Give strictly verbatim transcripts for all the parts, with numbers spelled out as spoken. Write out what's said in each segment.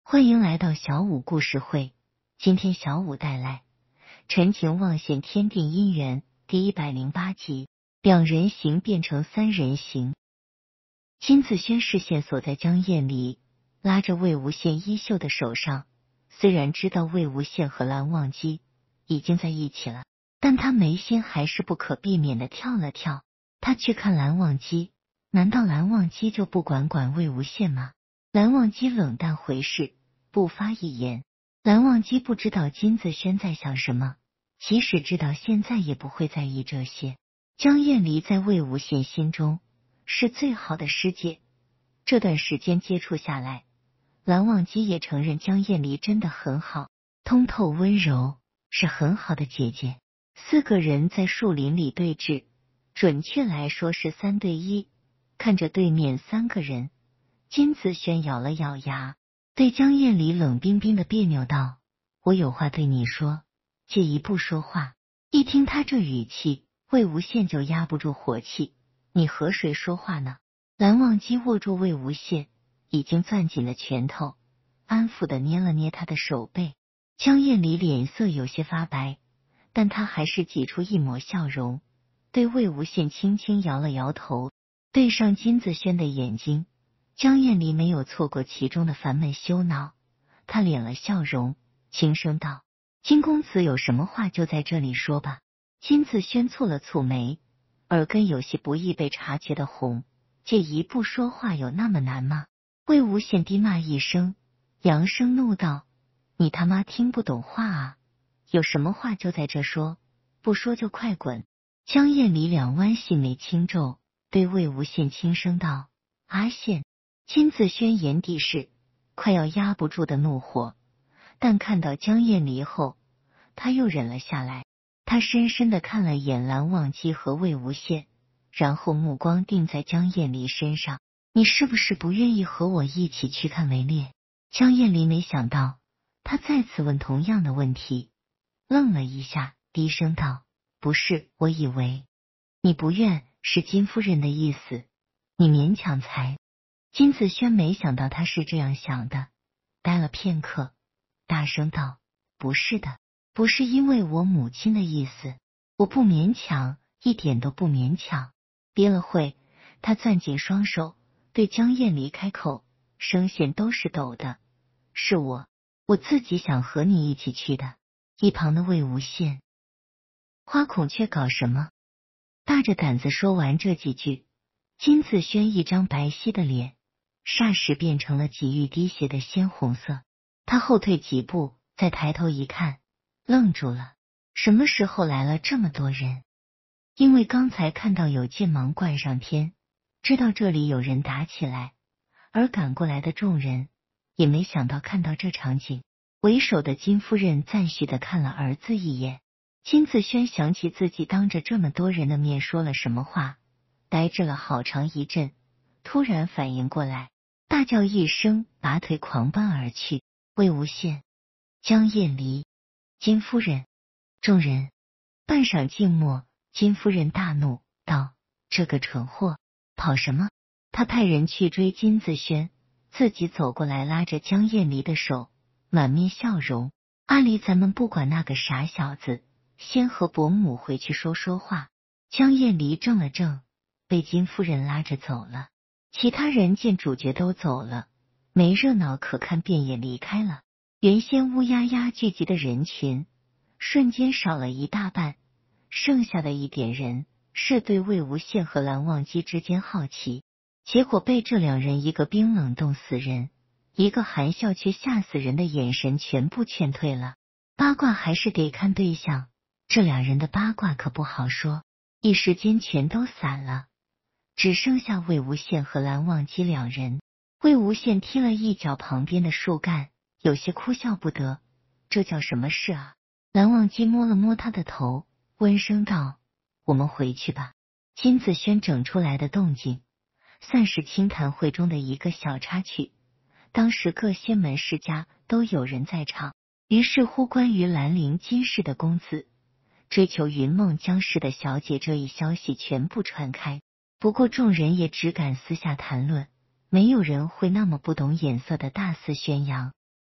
欢迎来到小五故事会，今天小五带来陈情望现天定姻缘第一百零八集，两人行变成三人行。金子轩视线所在江燕离拉着魏无羡衣袖的手上，虽然知道魏无羡和蓝忘机已经在一起了，但他眉心还是不可避免的跳了跳。他去看蓝忘机，难道蓝忘机就不管管魏无羡吗？蓝忘机冷淡回视，不发一言。蓝忘机不知道金子轩在想什么，即使知道现在也不会在意这些。江燕离在魏无羡心中是最好的师姐，这段时间接触下来，蓝忘机也承认江燕离真的很好，通透温柔，是很好的姐姐。四个人在树林里对峙，准确来说是三对一。看着对面三个人，金子轩咬了咬牙，对江燕离冷冰冰的别扭道：我有话对你说，借一步说话。一听他这语气，魏无羡就压不住火气，你和谁说话呢？蓝忘机握住魏无羡已经攥紧的拳头，安抚的捏了捏他的手背。江燕离脸色有些发白，但他还是挤出一抹笑容，对魏无羡轻轻摇了摇头。对上金子轩的眼睛，江燕离没有错过其中的烦闷羞恼，他敛了笑容，轻声道：金公子有什么话就在这里说吧。金子轩蹙了蹙眉，耳根有些不易被察觉的红，借一步说话有那么难吗？魏无羡低骂一声，扬声怒道：你他妈听不懂话啊，有什么话就在这说，不说就快滚。江燕离两弯细眉轻皱，对魏无羡轻声道：阿羡。金子轩眼底是快要压不住的怒火，但看到江燕离后，他又忍了下来。他深深的看了眼蓝忘机和魏无羡，然后目光定在江燕离身上。你是不是不愿意和我一起去看围猎？江燕离没想到他再次问同样的问题，愣了一下，低声道：不是，我以为你不愿是金夫人的意思，你勉强才。金子轩没想到他是这样想的，呆了片刻，大声道：不是的，不是因为我母亲的意思，我不勉强，一点都不勉强。憋了会，他攥紧双手，对江燕离开口，声线都是抖的：是我，我自己想和你一起去的。一旁的魏无羡，花孔雀搞什么？大着胆子说完这几句，金子轩一张白皙的脸霎时变成了几欲滴血的鲜红色。他后退几步，再抬头一看，愣住了。什么时候来了这么多人？因为刚才看到有剑芒冠上天，知道这里有人打起来，而赶过来的众人也没想到看到这场景。为首的金夫人赞许的看了儿子一眼。金子轩想起自己当着这么多人的面说了什么话，呆滞了好长一阵，突然反应过来，大叫一声，拔腿狂奔而去。魏无羡、江燕离、金夫人，众人半晌静默。金夫人大怒道：这个蠢货，跑什么？他派人去追金子轩，自己走过来拉着江燕离的手，满面笑容：阿离，咱们不管那个傻小子，先和伯母回去说说话。江燕离怔了怔，被金夫人拉着走了。其他人见主角都走了，没热闹可看，便也离开了。原先乌压压聚集的人群瞬间少了一大半，剩下的一点人是对魏无羡和蓝忘机之间好奇，结果被这两人一个冰冷冻死人，一个含笑却吓死人的眼神全部劝退了。八卦还是得看对象，这两人的八卦可不好说，一时间全都散了，只剩下魏无羡和蓝忘机两人。魏无羡踢了一脚旁边的树干，有些哭笑不得，这叫什么事啊？蓝忘机摸了摸他的头，温声道：我们回去吧。金子轩整出来的动静算是清谈会中的一个小插曲，当时各仙门世家都有人在场，于是乎关于兰陵金氏的公子追求云梦江氏的小姐这一消息全部传开。不过众人也只敢私下谈论，没有人会那么不懂眼色的大肆宣扬。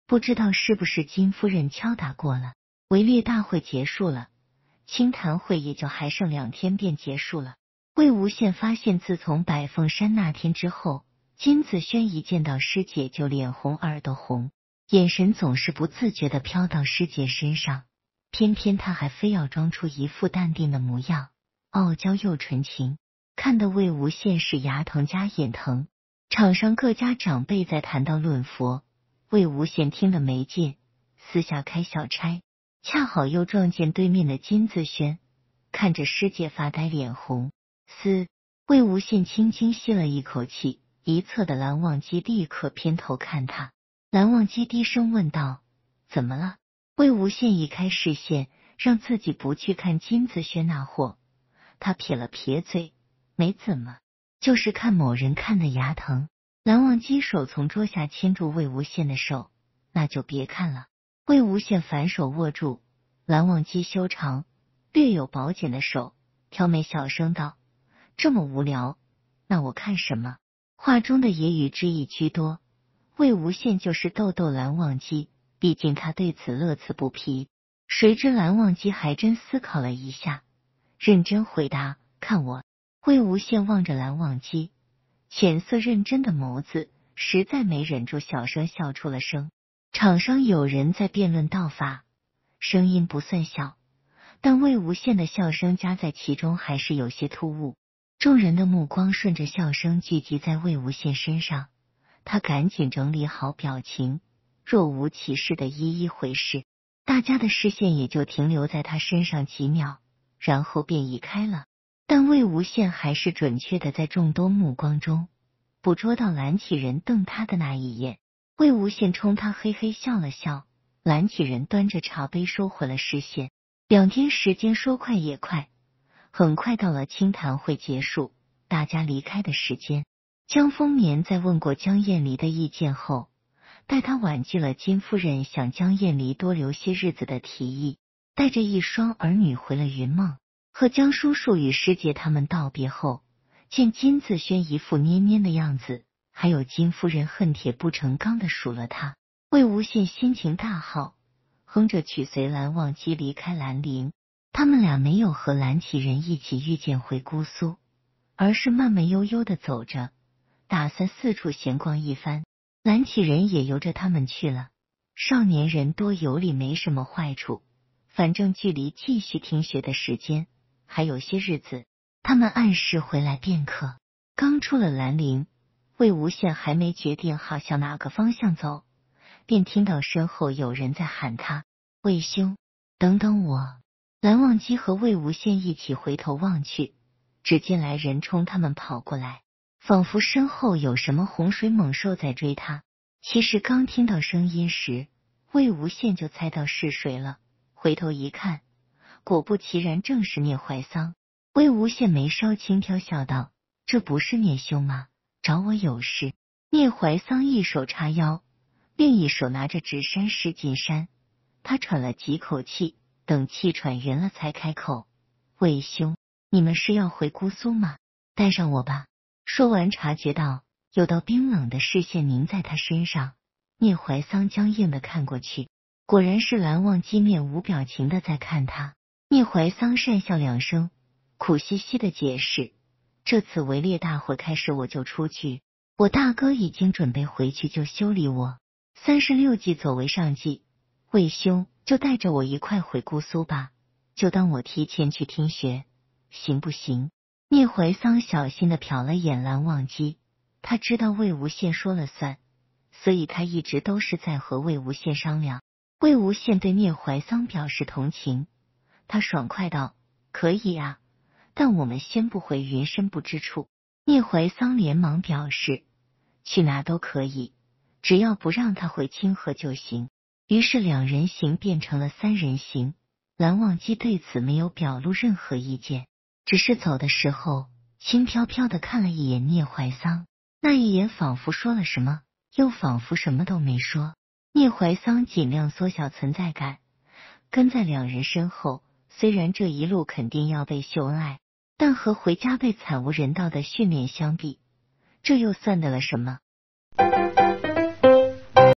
不知道是不是金夫人敲打过了。围猎大会结束了，清谈会也就还剩两天便结束了。魏无羡发现，自从百凤山那天之后，金子轩一见到师姐就脸红耳朵红，眼神总是不自觉地飘到师姐身上，偏偏他还非要装出一副淡定的模样，傲娇又纯情，看得魏无羡是牙疼加眼疼。场上各家长辈在谈道论佛，魏无羡听得没劲，私下开小差，恰好又撞见对面的金子轩，看着师姐发呆脸红。嘶！魏无羡轻轻吸了一口气，一侧的蓝忘机立刻偏头看他。蓝忘机低声问道：怎么了？魏无羡移开视线，让自己不去看金子轩那货。他撇了撇嘴，没怎么，就是看某人看的牙疼。蓝忘机手从桌下牵住魏无羡的手，那就别看了。魏无羡反手握住蓝忘机修长略有薄茧的手，挑眉小声道：这么无聊，那我看什么？话中的揶揄之意居多，魏无羡就是逗逗蓝忘机，毕竟他对此乐此不疲。谁知蓝忘机还真思考了一下，认真回答：看我。魏无羡望着蓝忘机浅色认真的眸子，实在没忍住小声笑出了声。场上有人在辩论道法，声音不算小，但魏无羡的笑声加在其中还是有些突兀。众人的目光顺着笑声聚集在魏无羡身上，他赶紧整理好表情，若无其事的一一回视。大家的视线也就停留在他身上几秒，然后便移开了。但魏无羡还是准确的在众多目光中捕捉到蓝启仁瞪他的那一眼。魏无羡冲他嘿嘿笑了笑，蓝启仁端着茶杯收回了视线。两天时间说快也快，很快到了清谈会结束，大家离开的时间。江丰年在问过江厌离的意见后，待他婉拒了金夫人想江厌离多留些日子的提议，带着一双儿女回了云梦。和江叔叔与师姐他们道别后，见金子轩一副蔫蔫的样子，还有金夫人恨铁不成钢的数了他，魏无羡心情大好，哼着曲随蓝忘机离开兰陵。他们俩没有和蓝启仁一起御剑回姑苏，而是慢慢悠悠的走着，打算四处闲逛一番。蓝启仁也由着他们去了。少年人多游历没什么坏处，反正距离继续听学的时间还有些日子，他们按时回来便可。刚出了兰陵，魏无羡还没决定好向哪个方向走，便听到身后有人在喊他：魏兄，等等我。蓝忘机和魏无羡一起回头望去，只见来人冲他们跑过来，仿佛身后有什么洪水猛兽在追他。其实刚听到声音时，魏无羡就猜到是谁了，回头一看，果不其然，正是聂怀桑。魏无羡眉梢轻挑笑道：这不是聂兄吗？找我有事？聂怀桑一手叉腰，另一手拿着纸扇施金山，他喘了几口气，等气喘匀了才开口：魏兄，你们是要回姑苏吗？带上我吧。说完察觉到有道冰冷的视线凝在他身上，聂怀桑僵硬的看过去，果然是蓝忘机面无表情的在看他。聂怀桑讪笑两声，苦兮兮的解释：这次围猎大会开始我就出去，我大哥已经准备回去就修理我，三十六计走为上计，魏兄就带着我一块回姑苏吧，就当我提前去听学，行不行？聂怀桑小心的瞟了眼蓝忘机，他知道魏无羡说了算，所以他一直都是在和魏无羡商量。魏无羡对聂怀桑表示同情，他爽快道：可以啊，但我们先不回云深不知处。聂怀桑连忙表示去哪都可以，只要不让他回清河就行。于是两人行变成了三人行，蓝忘机对此没有表露任何意见，只是走的时候轻飘飘的看了一眼聂怀桑，那一眼仿佛说了什么，又仿佛什么都没说。聂怀桑尽量缩小存在感，跟在两人身后，虽然这一路肯定要被秀恩爱，但和回家被惨无人道的训练相比，这又算得了什么？